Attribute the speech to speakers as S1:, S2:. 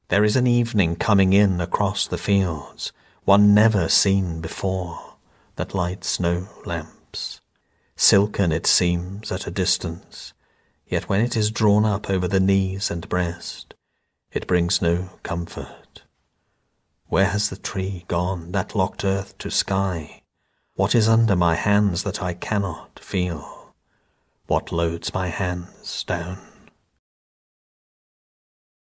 S1: There is an evening coming in across the fields, one never seen before, that lights no lamps. Silken it seems at a distance, yet when it is drawn up over the knees and breast, it brings no comfort. Where has the tree gone that locked earth to sky? What is under my hands that I cannot feel? What loads my hands down